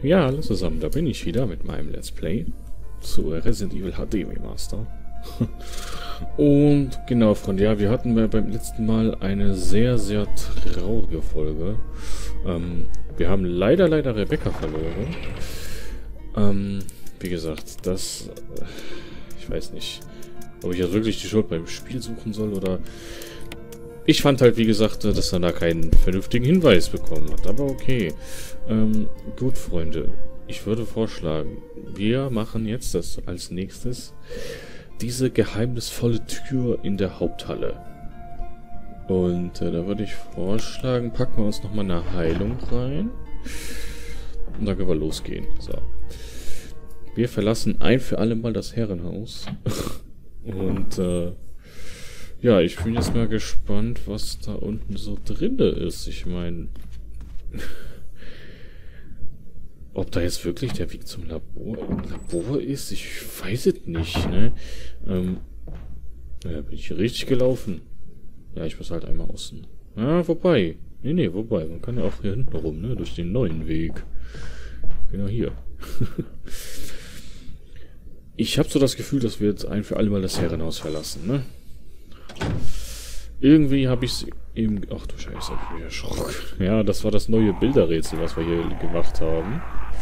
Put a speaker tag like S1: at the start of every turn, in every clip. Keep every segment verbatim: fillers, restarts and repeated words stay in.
S1: Ja, hallo zusammen, da bin ich wieder mit meinem Let's Play zu Resident Evil H D Remaster. Und genau, Freunde, ja, wir hatten beim letzten Mal eine sehr, sehr traurige Folge. Ähm, wir haben leider, leider Rebecca verloren. Ähm, wie gesagt, das... Ich weiß nicht, ob ich jetzt wirklich die Schuld beim Spiel suchen soll oder... Ich fand halt, wie gesagt, dass er da keinen vernünftigen Hinweis bekommen hat. Aber okay. Ähm, gut, Freunde. Ich würde vorschlagen, wir machen jetzt das als nächstes diese geheimnisvolle Tür in der Haupthalle. Und äh, da würde ich vorschlagen, packen wir uns nochmal eine Heilung rein. Und dann können wir losgehen. So. Wir verlassen ein für alle Mal das Herrenhaus. Und äh, ja, ich bin jetzt mal gespannt, was da unten so drin ist. Ich meine, ob da jetzt wirklich der Weg zum Labor, Labor ist, ich weiß es nicht, ne? Ähm, ja, bin ich hier richtig gelaufen? Ja, ich muss halt einmal außen. Ah, wobei. Nee, nee, wobei. Man kann ja auch hier hinten rum, ne? Durch den neuen Weg. Genau hier. Ich habe so das Gefühl, dass wir jetzt ein für alle Mal das Herrenhaus verlassen, ne? Irgendwie habe ich es eben... Ach du Scheiße, hab ich mich erschrocken. Ja, das war das neue Bilderrätsel, was wir hier gemacht haben.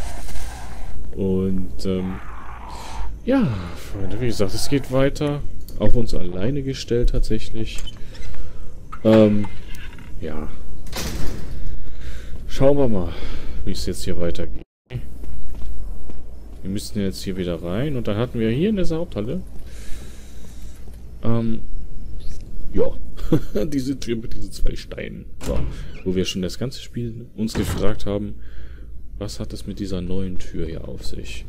S1: Und, ähm... ja, Freunde, wie gesagt, es geht weiter. Auf uns alleine gestellt, tatsächlich. Ähm, ja. Schauen wir mal, wie es jetzt hier weitergeht. Wir müssten jetzt hier wieder rein. Und dann hatten wir hier in dieser Haupthalle... Ähm... Ja, diese Tür mit diesen zwei Steinen. So, wo wir schon das ganze Spiel uns gefragt haben, was hat es mit dieser neuen Tür hier auf sich?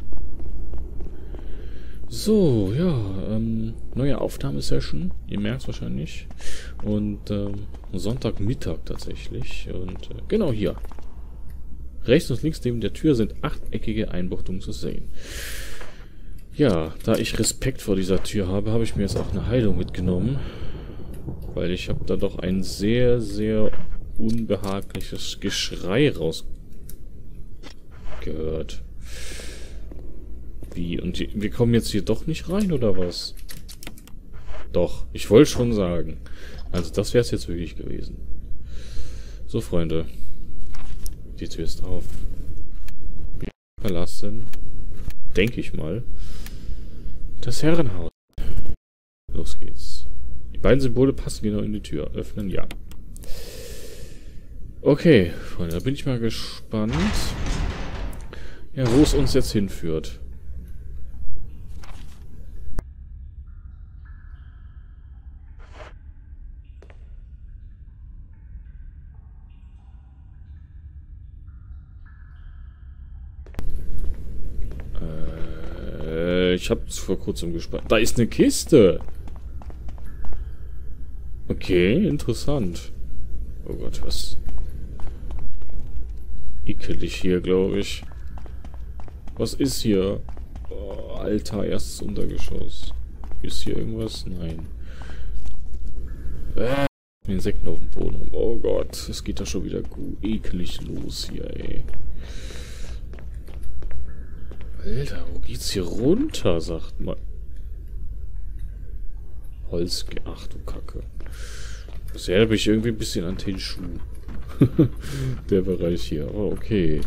S1: So, ja, ähm, neue Aufnahmesession, ihr merkt es wahrscheinlich. Und ähm, Sonntagmittag tatsächlich. Und äh, genau hier. Rechts und links neben der Tür sind achteckige Einbuchtungen zu sehen. Ja, da ich Respekt vor dieser Tür habe, habe ich mir jetzt auch eine Heilung mitgenommen. Weil ich habe da doch ein sehr, sehr unbehagliches Geschrei rausgehört. Wie? Und die, wir kommen jetzt hier doch nicht rein, oder was? Doch, ich wollte schon sagen. Also das wäre es jetzt wirklich gewesen. So, Freunde. Die Tür ist auf. Wir verlassen, denke ich mal, das Herrenhaus. Los geht's. Die beiden Symbole passen genau in die Tür. Öffnen, ja. Okay, Freunde, da bin ich mal gespannt. Ja, wo es uns jetzt hinführt. Äh, ich hab's vor kurzem gespannt. Da ist eine Kiste! Okay, interessant. Oh Gott, was... ekelig hier, glaube ich. Was ist hier? Oh, Alter, erstes Untergeschoss. Ist hier irgendwas? Nein. Äh, Insekten auf dem Boden. Oh Gott, es geht da schon wieder gut eklig los hier, ey. Alter, wo geht's hier runter, sagt man. Holz... Ach du Kacke. Das erinnert mich irgendwie ein bisschen an den Schuh. Der Bereich hier. Oh, okay.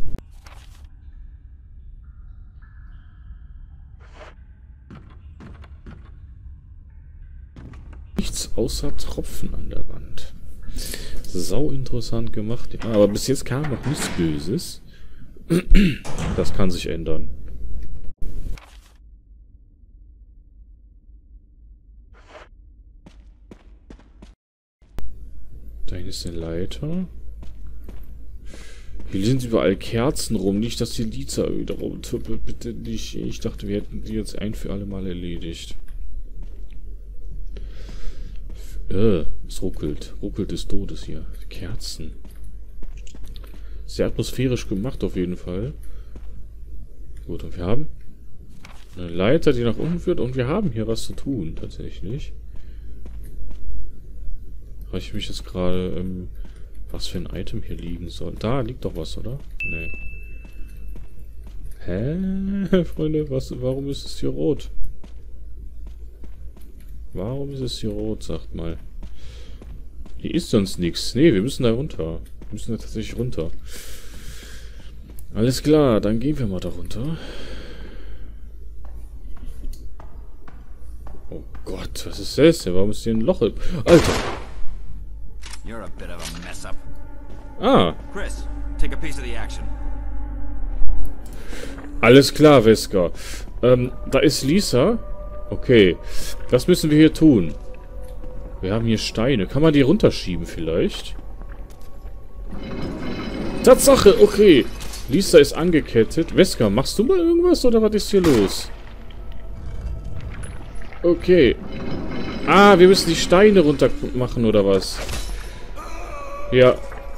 S1: Nichts außer Tropfen an der Wand. Sau interessant gemacht. Ja, aber bis jetzt kam noch nichts Böses. Das kann sich ändern. Da hinten ist eine Leiter. Hier sind überall Kerzen rum. Nicht, dass die Lizer wieder rumtippelt. Bitte nicht. Ich dachte, wir hätten die jetzt ein für alle Mal erledigt. Äh, es ruckelt. Ruckelt des Todes hier. Kerzen. Sehr atmosphärisch gemacht auf jeden Fall. Gut, und wir haben eine Leiter, die nach unten führt. Und wir haben hier was zu tun, tatsächlich. Frage ich mich jetzt gerade, ähm, was für ein Item hier liegen soll. Da liegt doch was, oder? Nee. Hä? Freunde, was, warum ist es hier rot? Warum ist es hier rot, sagt mal. Hier ist sonst nichts. Nee, wir müssen da runter. Wir müssen da tatsächlich runter. Alles klar, dann gehen wir mal da runter. Oh Gott, was ist das denn? Warum ist hier ein Loch? Alter!
S2: You're a bit of a mess up.
S1: Ah!
S2: Chris, take a piece of the action.
S1: Alles klar, Wesker. Ähm, da ist Lisa. Okay. Was müssen wir hier tun? Wir haben hier Steine. Kann man die runterschieben vielleicht? Tatsache, okay. Lisa ist angekettet. Wesker, machst du mal irgendwas oder was ist hier los? Okay. Ah, wir müssen die Steine runter machen oder was? Ja.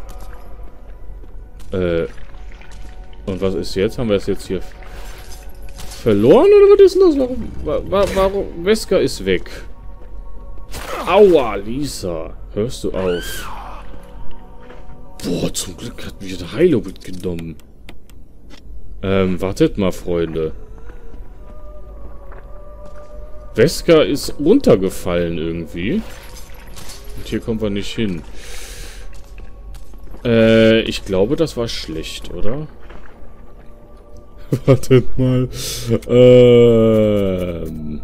S1: Äh. Und was ist jetzt? Haben wir es jetzt hier verloren oder was ist los? Warum? Warum? warum? Wesker ist weg. Aua, Lisa. Hörst du auf? Boah, zum Glück hat mich der Heilo mitgenommen. Ähm, wartet mal, Freunde. Wesker ist runtergefallen irgendwie. Und hier kommen wir nicht hin. Äh, ich glaube, das war schlecht, oder? Wartet mal. Ähm.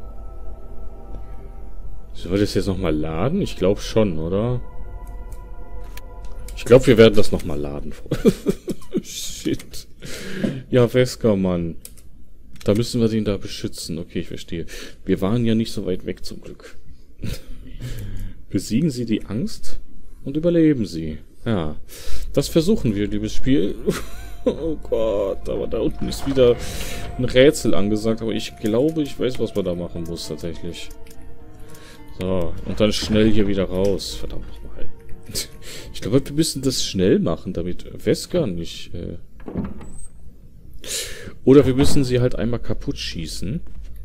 S1: Sollen wir das jetzt nochmal laden? Ich glaube schon, oder? Ich glaube, wir werden das nochmal laden. Shit. Ja, Wesker, Mann. Da müssen wir den da beschützen. Okay, ich verstehe. Wir waren ja nicht so weit weg, zum Glück. Besiegen Sie die Angst und überleben Sie. Ja, das versuchen wir, liebes Spiel. Oh Gott, aber da unten ist wieder ein Rätsel angesagt. Aber ich glaube, ich weiß, was man da machen muss, tatsächlich. So, und dann schnell hier wieder raus. Verdammt nochmal. Ich glaube, wir müssen das schnell machen, damit Wesker nicht... Äh Oder wir müssen sie halt einmal kaputt schießen.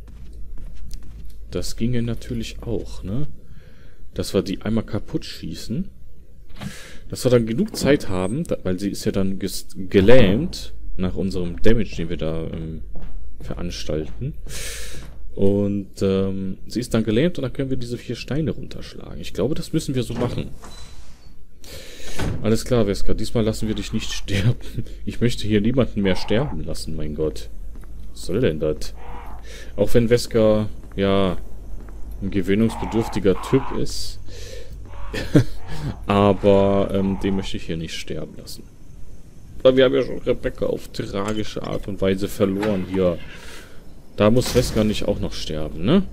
S1: Das ginge natürlich auch, ne? Dass wir die einmal kaputt schießen. Dass wir dann genug Zeit haben, weil sie ist ja dann gelähmt nach unserem Damage, den wir da ähm, veranstalten. Und ähm, sie ist dann gelähmt und dann können wir diese vier Steine runterschlagen. Ich glaube, das müssen wir so machen. Alles klar, Wesker. Diesmal lassen wir dich nicht sterben. Ich möchte hier niemanden mehr sterben lassen, mein Gott. Was soll denn das? Auch wenn Wesker, ja, ein gewöhnungsbedürftiger Typ ist. Aber ähm, den möchte ich hier nicht sterben lassen. Aber wir haben ja schon Rebecca auf tragische Art und Weise verloren hier. Da muss Wesker nicht auch noch sterben, ne?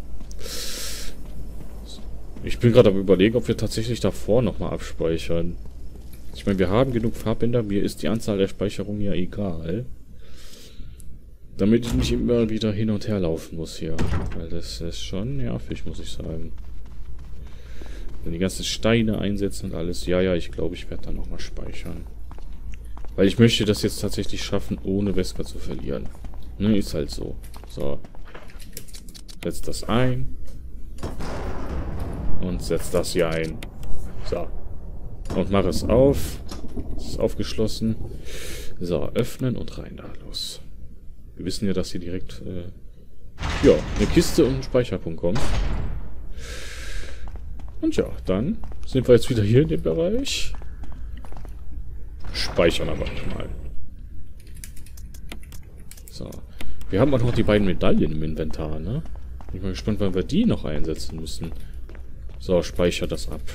S1: Ich bin gerade am Überlegen, ob wir tatsächlich davor nochmal abspeichern. Ich meine, wir haben genug Farbbänder. Mir ist die Anzahl der Speicherungen ja egal. Damit ich nicht immer wieder hin und her laufen muss hier. Weil das ist schon nervig, muss ich sagen. Wenn die ganzen Steine einsetzen und alles. Ja, ja, ich glaube, ich werde dann nochmal speichern. Weil ich möchte das jetzt tatsächlich schaffen, ohne Wesker zu verlieren. Ne, ist halt so. So. Setz das ein. Und setz das hier ein. So. Und mach es auf. Es ist aufgeschlossen. So, öffnen und rein da. Los. Wir wissen ja, dass hier direkt äh, ja, eine Kiste und ein Speicherpunkt kommt. Und ja, dann sind wir jetzt wieder hier in dem Bereich. Speichern aber mal. So. Wir haben auch noch die beiden Medaillen im Inventar, ne? Bin mal gespannt, wann wir die noch einsetzen müssen. So, speichert das ab.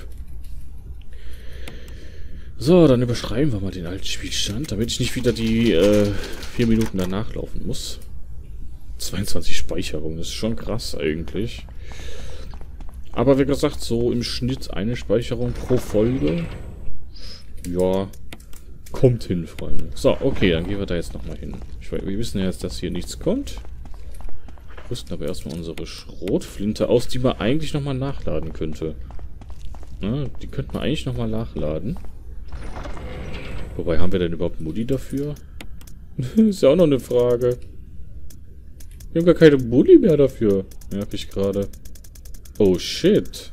S1: So, dann überschreiben wir mal den alten Spielstand, damit ich nicht wieder die äh, vier Minuten danach laufen muss. zweiundzwanzig Speicherungen, das ist schon krass eigentlich. Aber wie gesagt, so im Schnitt eine Speicherung pro Folge. Ja, kommt hin, Freunde. So, okay, dann gehen wir da jetzt nochmal hin. Ich, wir wissen ja jetzt, dass hier nichts kommt. Rüsten aber erstmal unsere Schrotflinte aus, die man eigentlich nochmal nachladen könnte. Na, die könnte man eigentlich nochmal nachladen. Wobei, haben wir denn überhaupt Mudi dafür? Ist ja auch noch eine Frage. Wir haben gar keine Mudi mehr dafür. Merke ich gerade. Oh, shit.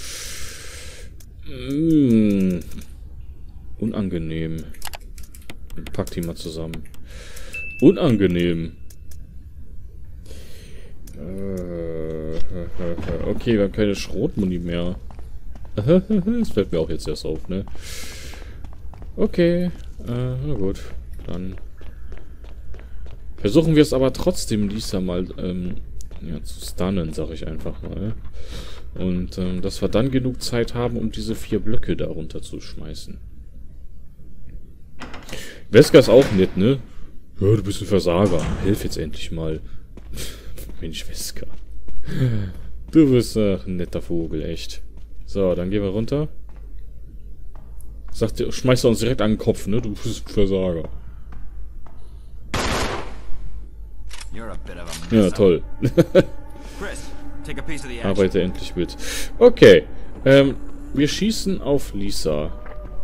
S1: Mm. Unangenehm. Pack die mal zusammen. Unangenehm. Äh, okay, wir haben keine Schrotmuni mehr. Das fällt mir auch jetzt erst auf, ne? Okay, äh, na gut. Dann versuchen wir es aber trotzdem, Lisa mal ähm, ja, zu stunnen, sag ich einfach mal. Und ähm, dass wir dann genug Zeit haben, um diese vier Blöcke da runter zu schmeißen. Wesker ist auch nett, ne? Ja, du bist ein Versager. Hilf jetzt endlich mal. Mensch, Wesker. Du bist äh, ein netter Vogel, echt. So, dann gehen wir runter. Sagt, schmeißt er uns direkt an den Kopf, ne? Du bist ein Versager. Ja, toll. Arbeite endlich mit. Okay. Ähm, wir schießen auf Lisa.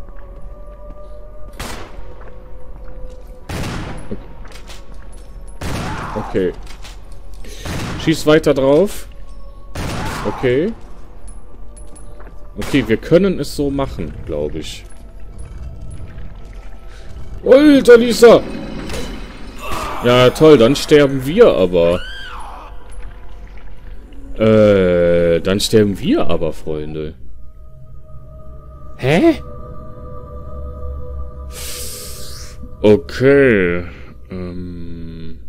S1: Okay. Schieß weiter drauf. Okay. Okay, wir können es so machen, glaube ich. Alter, Lisa! Ja, toll, dann sterben wir aber. Äh, dann sterben wir aber, Freunde. Hä? Okay. Ähm...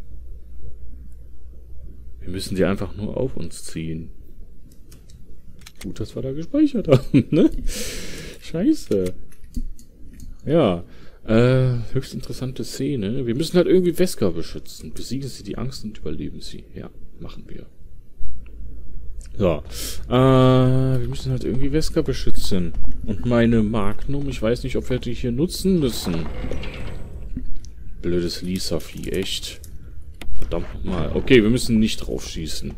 S1: Wir müssen die einfach nur auf uns ziehen. Gut, dass wir da gespeichert haben, ne? Scheiße. Ja. Äh, höchst interessante Szene. Wir müssen halt irgendwie Wesker beschützen. Besiegen sie die Angst und überleben sie. Ja, machen wir. So. Äh, wir müssen halt irgendwie Wesker beschützen. Und meine Magnum, ich weiß nicht, ob wir die hier nutzen müssen. Blödes Lisa-Vieh, echt. Verdammt nochmal. Okay, wir müssen nicht drauf schießen.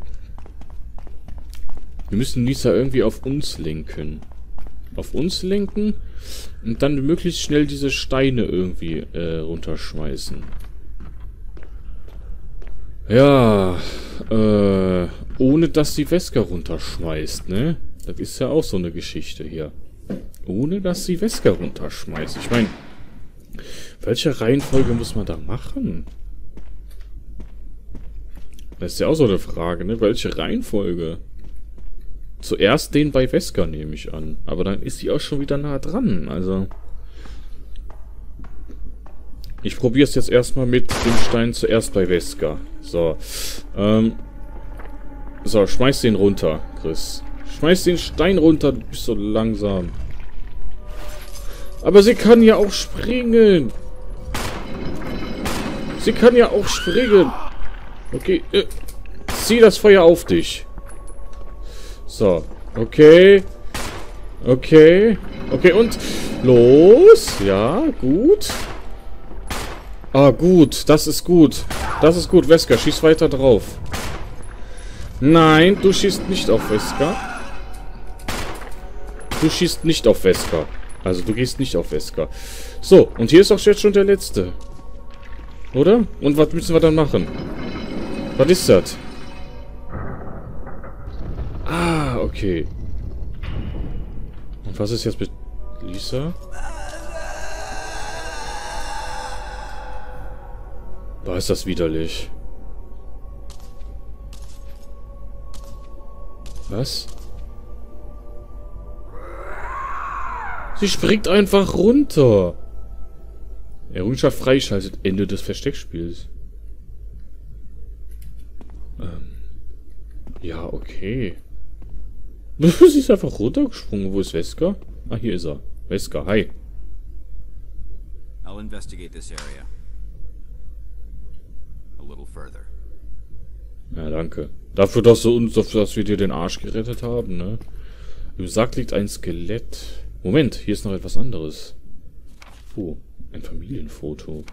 S1: Wir müssen Lisa irgendwie auf uns lenken. Auf uns lenken und dann möglichst schnell diese Steine irgendwie äh, runterschmeißen. Ja, äh, ohne dass die Wesker runterschmeißt, ne? Das ist ja auch so eine Geschichte hier. Ohne dass sie Wesker runterschmeißt. Ich meine, welche Reihenfolge muss man da machen? Das ist ja auch so eine Frage, ne? Welche Reihenfolge? Zuerst den bei Wesker, nehme ich an. Aber dann ist sie auch schon wieder nah dran, also... Ich probiere es jetzt erstmal mit dem Stein zuerst bei Wesker. So. Ähm... So, schmeiß den runter, Chris. Schmeiß den Stein runter, du bist so langsam. Aber sie kann ja auch springen. Sie kann ja auch springen. Okay, äh, zieh das Feuer auf dich. So, okay. Okay. Okay, und los. Ja, gut. Ah, gut. Das ist gut. Das ist gut. Wesker, schieß weiter drauf. Nein, du schießt nicht auf Wesker. Du schießt nicht auf Wesker. Also, du gehst nicht auf Wesker. So, und hier ist auch jetzt schon der letzte. Oder? Und was müssen wir dann machen? Was ist das? Ah, okay. Und was ist jetzt mit Lisa? Boah, ist das widerlich. Was? Sie springt einfach runter. Errungenschaft freischaltet. Ende des Versteckspiels. Ähm. Ja, okay. Sie ist einfach runtergesprungen. Wo ist Wesker? Ah, hier ist er. Wesker, hi.
S2: I'll investigate this area. A little further.
S1: Ja, danke. Dafür, dass, du uns, dass wir dir den Arsch gerettet haben, ne? Im Sack liegt ein Skelett. Moment, hier ist noch etwas anderes. Oh, ein Familienfoto.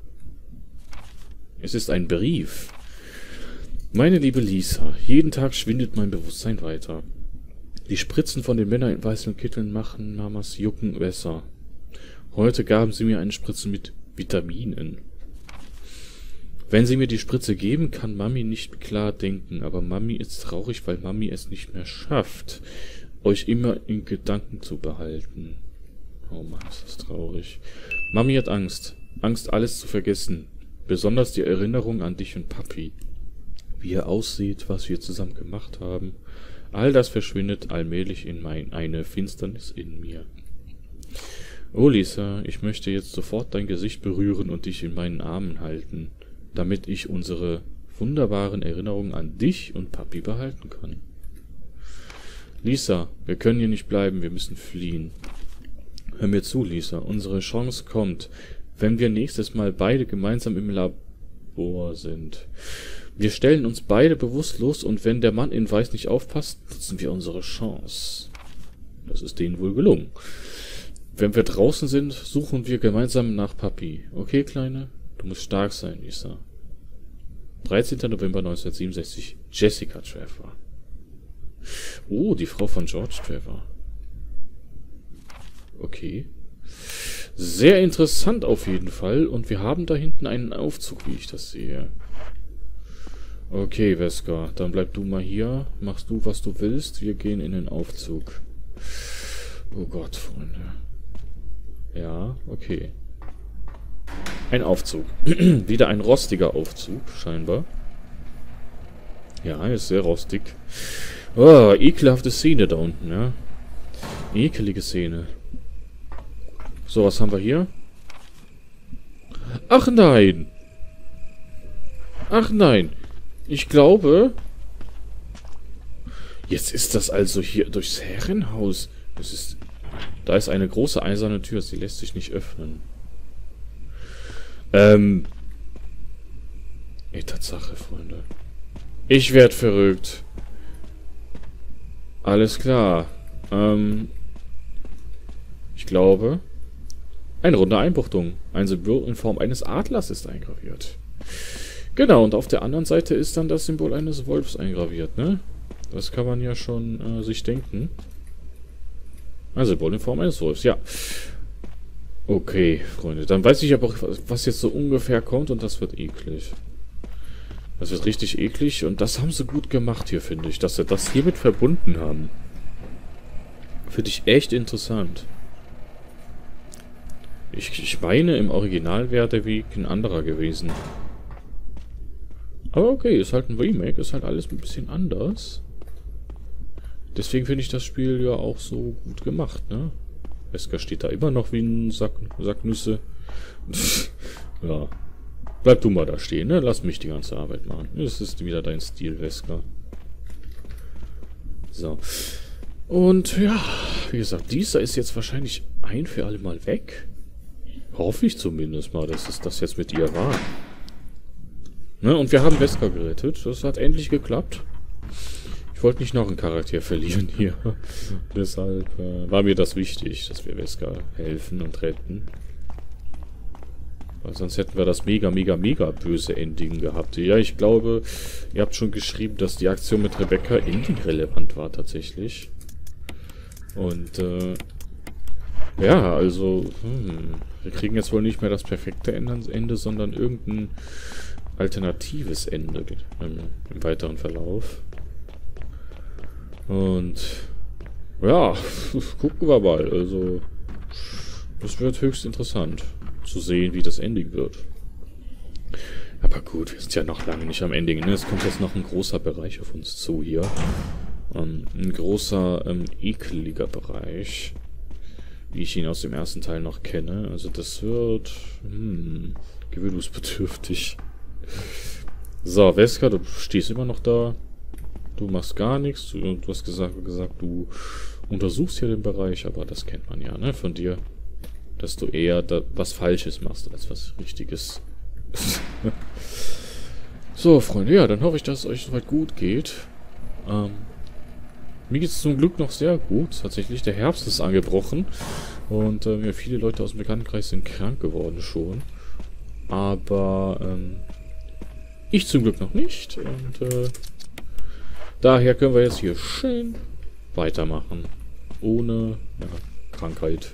S1: Es ist ein Brief. Meine liebe Lisa, jeden Tag schwindet mein Bewusstsein weiter. Die Spritzen von den Männern in weißen Kitteln machen Mamas Jucken besser. Heute gaben sie mir eine Spritze mit Vitaminen. Wenn sie mir die Spritze geben, kann Mami nicht klar denken, aber Mami ist traurig, weil Mami es nicht mehr schafft, euch immer in Gedanken zu behalten. Oh Mann, ist das traurig. Mami hat Angst. Angst, alles zu vergessen. Besonders die Erinnerung an dich und Papi. Wie er aussieht, was wir zusammen gemacht haben. All das verschwindet allmählich in mein, eine Finsternis in mir. Oh, Lisa, ich möchte jetzt sofort dein Gesicht berühren und dich in meinen Armen halten, damit ich unsere wunderbaren Erinnerungen an dich und Papi behalten kann. Lisa, wir können hier nicht bleiben, wir müssen fliehen. Hör mir zu, Lisa, unsere Chance kommt, wenn wir nächstes Mal beide gemeinsam im Labor sind. Wir stellen uns beide bewusstlos und wenn der Mann in Weiß nicht aufpasst, nutzen wir unsere Chance. Das ist denen wohl gelungen. Wenn wir draußen sind, suchen wir gemeinsam nach Papi. Okay, Kleine? Du musst stark sein, Lisa. dreizehnter November neunzehnhundertsiebenundsechzig. Jessica Trevor. Oh, die Frau von George Trevor. Okay. Sehr interessant auf jeden Fall. Und wir haben da hinten einen Aufzug, wie ich das sehe. Okay, Wesker. Dann bleib du mal hier. Machst du, was du willst. Wir gehen in den Aufzug. Oh Gott, Freunde. Ja, okay. Ein Aufzug. Wieder ein rostiger Aufzug, scheinbar. Ja, ist sehr rostig. Oh, ekelhafte Szene da unten, ja. Ekelige Szene. So, was haben wir hier? Ach nein! Ach nein! Ich glaube... Jetzt ist das also hier durchs Herrenhaus. Das ist... Da ist eine große eiserne Tür, sie lässt sich nicht öffnen. Ähm... Ey, Tatsache, Freunde. Ich werd verrückt. Alles klar. Ähm... Ich glaube... Eine runde Einbuchtung. Ein Symbol in Form eines Adlers ist eingraviert. Genau, und auf der anderen Seite ist dann das Symbol eines Wolfs eingraviert, ne? Das kann man ja schon äh, sich denken. Ein Symbol in Form eines Wolfs, ja. Okay, Freunde. Dann weiß ich aber, was jetzt so ungefähr kommt und das wird eklig. Das wird richtig eklig und das haben sie gut gemacht hier, finde ich. Dass sie das hiermit verbunden haben. Finde ich echt interessant. Ich, ich meine, im Original wäre der Weg ein anderer gewesen. Aber okay, ist halt ein Remake, ist halt alles ein bisschen anders. Deswegen finde ich das Spiel ja auch so gut gemacht, ne? Wesker steht da immer noch wie ein Sack, Sack Nüsse. Ja. Bleib du mal da stehen, ne? Lass mich die ganze Arbeit machen. Das ist wieder dein Stil, Wesker. So. Und ja, wie gesagt, dieser ist jetzt wahrscheinlich ein für alle Mal weg. Hoffe ich zumindest mal, dass es das jetzt mit ihr war. Ne? Und wir haben Wesker gerettet. Das hat endlich geklappt. Ich wollte nicht noch einen Charakter verlieren hier. Deshalb äh, war mir das wichtig, dass wir Wesker helfen und retten. Weil sonst hätten wir das mega, mega, mega böse Ending gehabt. Ja, ich glaube, ihr habt schon geschrieben, dass die Aktion mit Rebecca ending-relevant war tatsächlich. Und, äh, ja, also, hm, wir kriegen jetzt wohl nicht mehr das perfekte Ende, sondern irgendein alternatives Ende im, im weiteren Verlauf. Und, ja, gucken wir mal. Also, das wird höchst interessant zu sehen, wie das Ending wird. Aber gut, wir sind ja noch lange nicht am Ending, ne? Es kommt jetzt noch ein großer Bereich auf uns zu hier. Um, ein großer, ähm, ekeliger Bereich, wie ich ihn aus dem ersten Teil noch kenne. Also das wird, hm, gewöhnungsbedürftig. So, Wesker, du stehst immer noch da. Du machst gar nichts. Du, du hast gesagt, gesagt, du untersuchst hier den Bereich, aber das kennt man ja, ne, von dir. Dass du eher da was Falsches machst, als was Richtiges. So, Freunde, ja, dann hoffe ich, dass es euch soweit gut geht. Ähm, mir geht es zum Glück noch sehr gut. Tatsächlich, der Herbst ist angebrochen. Und äh, ja, viele Leute aus dem Bekanntenkreis sind krank geworden schon. Aber ähm, ich zum Glück noch nicht. Und äh, daher können wir jetzt hier schön weitermachen. Ohne ja, Krankheit.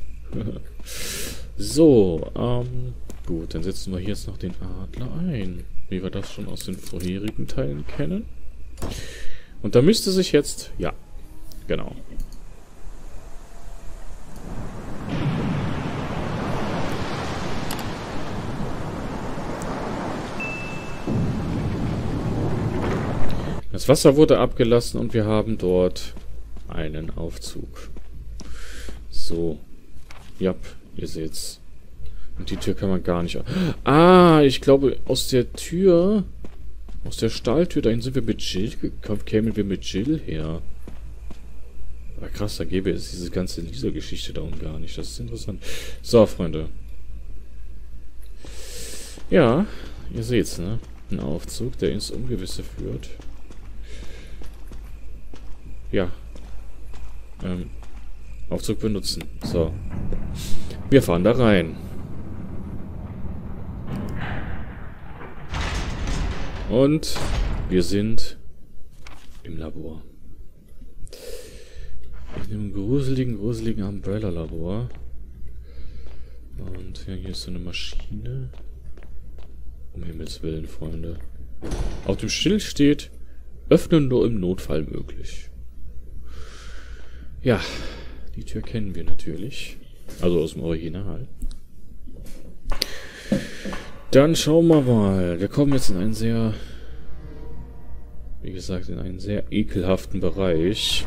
S1: So, ähm, gut, dann setzen wir hier jetzt noch den Adler ein. Wie wir das schon aus den vorherigen Teilen kennen. Und da müsste sich jetzt, ja, genau. Das Wasser wurde abgelassen und wir haben dort einen Aufzug. So. Ja, ihr seht's. Und die Tür kann man gar nicht... Ah, ich glaube, aus der Tür... Aus der Stahltür, dahin sind wir mit Jill gekommen. Kämen wir mit Jill her. Aber krass, da gäbe es diese ganze Lisa-Geschichte da unten gar nicht. Das ist interessant. So, Freunde. Ja, ihr seht's, ne? Ein Aufzug, der ins Ungewisse führt. Ja. Ähm, Aufzug benutzen. So. Wir fahren da rein. Und wir sind im Labor. In einem gruseligen, gruseligen Umbrella-Labor. Und ja, hier ist so eine Maschine. Um Himmels Willen, Freunde. Auf dem Schild steht, öffnen nur im Notfall möglich. Ja, die Tür kennen wir natürlich. Also aus dem Original. Dann schauen wir mal. Wir kommen jetzt in einen sehr, wie gesagt, in einen sehr ekelhaften Bereich.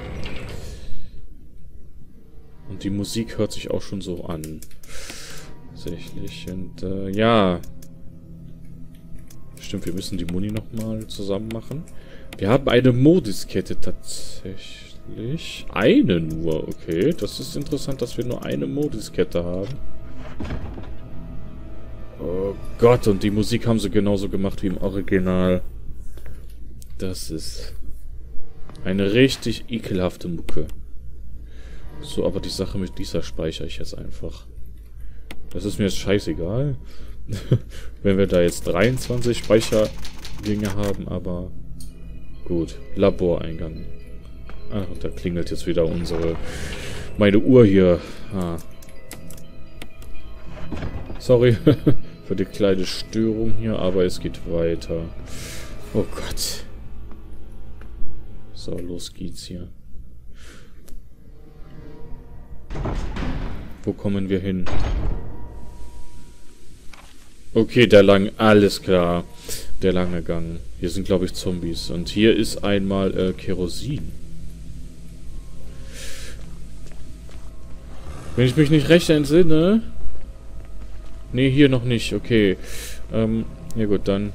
S1: Und die Musik hört sich auch schon so an. Tatsächlich. Und äh, ja. Stimmt, wir müssen die Muni nochmal zusammen machen. Wir haben eine Modiskette tatsächlich. Eine nur, okay. Das ist interessant, dass wir nur eine Modiskette haben. Oh Gott, und die Musik haben sie genauso gemacht wie im Original. Das ist eine richtig ekelhafte Mucke. So, aber die Sache mit dieser speichere ich jetzt einfach. Das ist mir jetzt scheißegal. Wenn wir da jetzt dreiundzwanzig Speicherdinge haben, aber gut. Laboreingang. Ach, und da klingelt jetzt wieder unsere... meine Uhr hier. Ah. Sorry für die kleine Störung hier, aber es geht weiter. Oh Gott. So, los geht's hier. Wo kommen wir hin? Okay, der lang... Alles klar. Der lange Gang. Hier sind, glaube ich, Zombies. Und hier ist einmal äh, Kerosin. Wenn ich mich nicht recht entsinne... Ne, hier noch nicht. Okay. Ähm, ja gut, dann...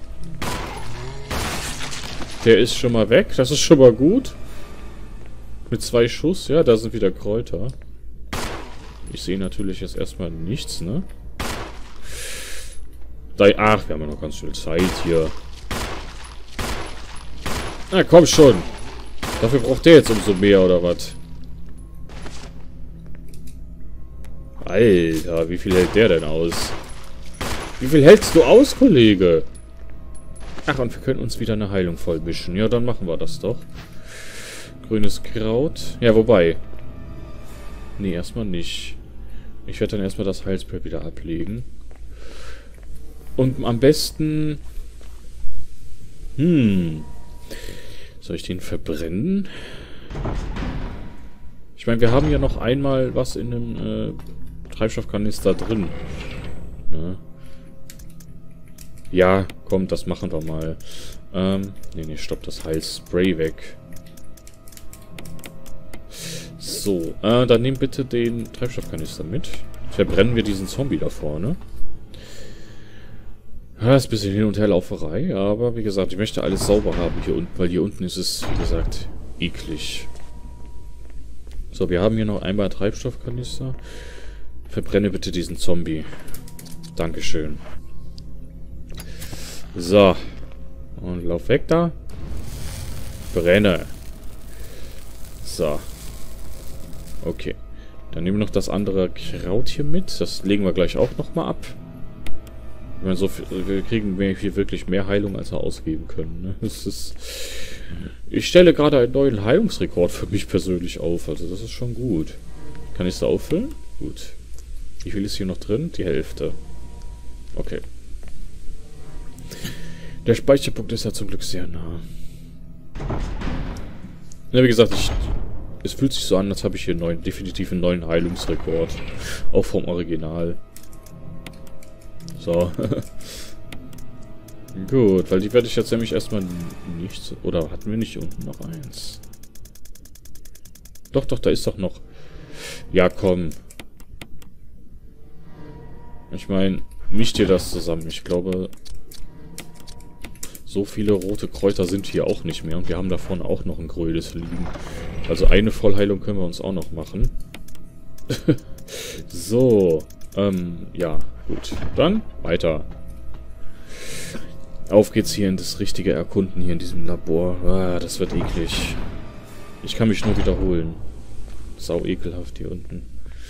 S1: Der ist schon mal weg. Das ist schon mal gut. Mit zwei Schuss. Ja, da sind wieder Kräuter. Ich sehe natürlich jetzt erstmal nichts, ne? Da, ach, wir haben ja noch ganz viel Zeit hier. Na, komm schon. Dafür braucht der jetzt umso mehr, oder was? Alter, wie viel hält der denn aus? Wie viel hältst du aus, Kollege? Ach, und wir können uns wieder eine Heilung vollmischen. Ja, dann machen wir das doch. Grünes Kraut. Ja, wobei. Nee, erstmal nicht. Ich werde dann erstmal das Heilspray wieder ablegen. Und am besten... Hm... Soll ich den verbrennen? Ich meine, wir haben ja noch einmal was in einem äh, Treibstoffkanister drin. Ne? Ja, komm, das machen wir mal. Ähm, nee, nee, stopp, das Heilspray weg. So, äh, dann nehm bitte den Treibstoffkanister mit. Verbrennen wir diesen Zombie da vorne. Ja, ist ein bisschen Hin- und Herlauferei, aber wie gesagt, ich möchte alles sauber haben hier unten, weil hier unten ist es, wie gesagt, eklig. So, wir haben hier noch einmal Treibstoffkanister. Verbrenne bitte diesen Zombie. Dankeschön. So. Und lauf weg da. Brenne. So. Okay. Dann nehmen wir noch das andere Kraut hier mit. Das legen wir gleich auch nochmal ab. Ich meine, so viel, wir kriegen hier wirklich mehr Heilung, als wir ausgeben können. Ne? Das ist, ich stelle gerade einen neuen Heilungsrekord für mich persönlich auf. Also das ist schon gut. Kann ich es da auffüllen? Gut. Wie viel ist hier noch drin? Die Hälfte. Okay. Der Speicherpunkt ist ja zum Glück sehr nah. Ja, wie gesagt, ich, es fühlt sich so an, als habe ich hier einen neuen, definitiv einen neuen Heilungsrekord. Auch vom Original. So. Gut, weil die werde ich jetzt nämlich erstmal nicht... Oder hatten wir nicht unten noch eins? Doch, doch, da ist doch noch... Ja, komm. Ich meine, mischt ihr das zusammen. Ich glaube, so viele rote Kräuter sind hier auch nicht mehr. Und wir haben davon auch noch ein grünes liegen. Also eine Vollheilung können wir uns auch noch machen. So, ähm, ja, gut. Dann weiter. Auf geht's hier in das richtige Erkunden hier in diesem Labor. Ah, das wird eklig. Ich kann mich nur wiederholen. Sau ekelhaft hier unten.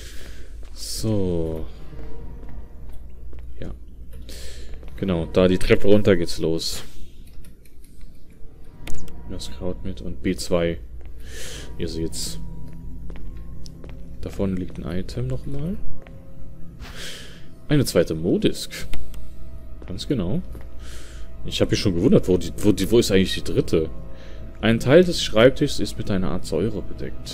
S1: So. Ja. Genau, da die Treppe runter geht's los. Das Kraut mit und B zwei. Ihr seht's. Da vorne liegt ein Item nochmal. Eine zweite Modisk. Ganz genau. Ich habe mich schon gewundert, wo, die, wo, die, wo ist eigentlich die dritte? Ein Teil des Schreibtischs ist mit einer Art Säure bedeckt.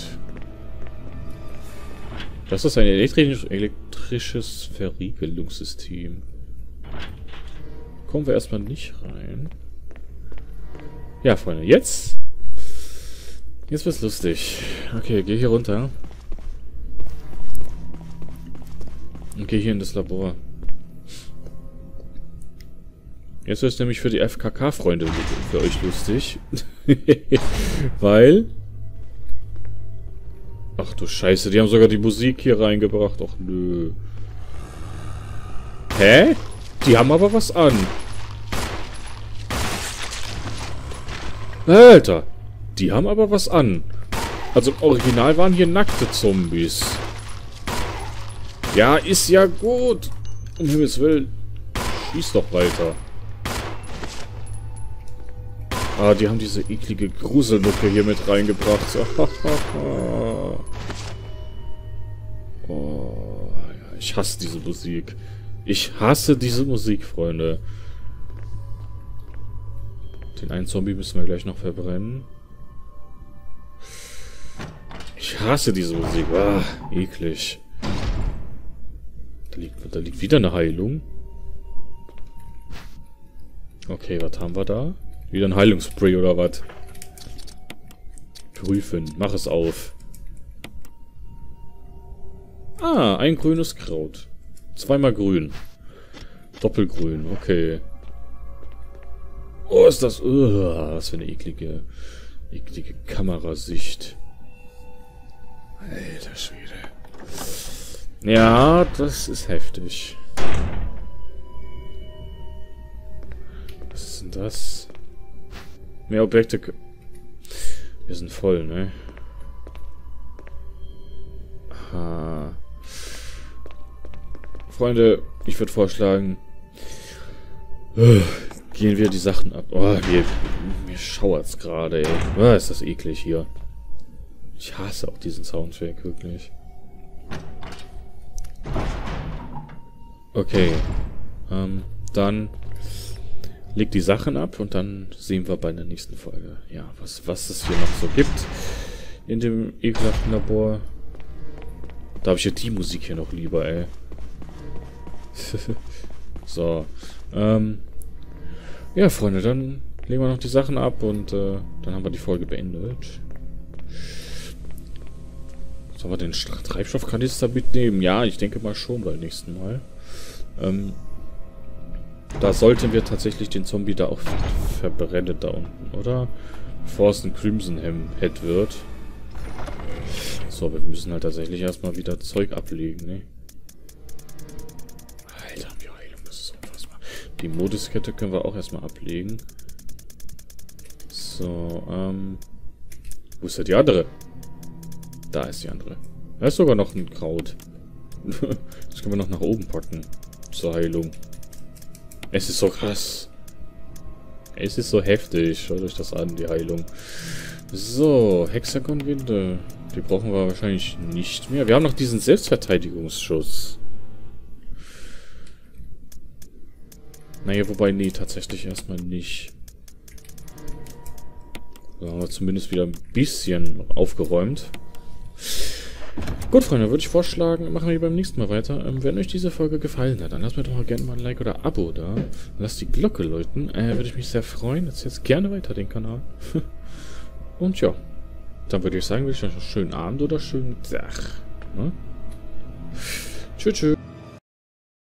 S1: Das ist ein elektrisch, elektrisches Verriegelungssystem. Kommen wir erstmal nicht rein. Ja, Freunde, jetzt... Jetzt wird's lustig. Okay, geh hier runter. Und geh hier in das Labor. Jetzt wird es nämlich für die F K K-Freunde für euch lustig. Weil... Ach du Scheiße, die haben sogar die Musik hier reingebracht. Ach nö. Hä? Die haben aber was an. Alter. Die haben aber was an. Also im Original waren hier nackte Zombies. Ja, ist ja gut. Um Himmels Willen. Schieß doch weiter. Ah, die haben diese eklige Gruselmucke hier mit reingebracht. Oh, ja, ich hasse diese Musik. Ich hasse diese Musik, Freunde. Den einen Zombie müssen wir gleich noch verbrennen. Ich hasse diese Musik. Ah, eklig. Da liegt, da liegt wieder eine Heilung. Okay, was haben wir da? Wieder ein Heilungsspray oder was? Prüfen. Mach es auf. Ah, ein grünes Kraut. Zweimal grün. Doppelgrün, okay. Oh, ist das... Uh, was für eine eklige... eklige Kamerasicht. Alter Schwede. Ja, das ist heftig. Was ist denn das? Mehr Objekte... Wir sind voll, ne? Aha. Freunde, ich würde vorschlagen... Uh, gehen wir die Sachen ab. Oh, mir, mir schauert's gerade, ey. Oh, ist das eklig hier. Ich hasse auch diesen Soundtrack, wirklich. Okay. Ähm, dann... Leg die Sachen ab und dann sehen wir bei der nächsten Folge, ja, was, was es hier noch so gibt in dem ekelhaften Labor. Da habe ich ja die Musik hier noch lieber, ey. So. Ähm, ja, Freunde, dann legen wir noch die Sachen ab und äh, dann haben wir die Folge beendet. Sollen wir den Treibstoffkanister mitnehmen? Ja, ich denke mal schon beim nächsten Mal. Ähm, Da sollten wir tatsächlich den Zombie da auch verbrennen da unten, oder? Bevor es ein Crimson Head wird. So, aber wir müssen halt tatsächlich erstmal wieder Zeug ablegen, ne? Alter, haben wir Heilung, das ist unfassbar. Die Modiskette können wir auch erstmal ablegen. So, ähm... Wo ist denn die andere? Da ist die andere. Da ist sogar noch ein Kraut. Das können wir noch nach oben packen. Zur Heilung. Es ist so krass. Es ist so heftig. Schaut euch das an, die Heilung. So, Hexagon-Winde. Die brauchen wir wahrscheinlich nicht mehr. Wir haben noch diesen Selbstverteidigungsschuss. Naja, wobei, nee, tatsächlich erstmal nicht. Da haben wir zumindest wieder ein bisschen aufgeräumt. Gut, Freunde, würde ich vorschlagen, machen wir beim nächsten Mal weiter. Ähm, wenn euch diese Folge gefallen hat, dann lasst mir doch mal gerne mal ein Like oder Abo da. Lasst die Glocke läuten. Äh, würde ich mich sehr freuen. Jetzt jetzt gerne weiter den Kanal. Und ja, dann würde ich sagen, wünsche ich euch einen schönen Abend oder schönen Tag. Ne? Tschüss, tschüss.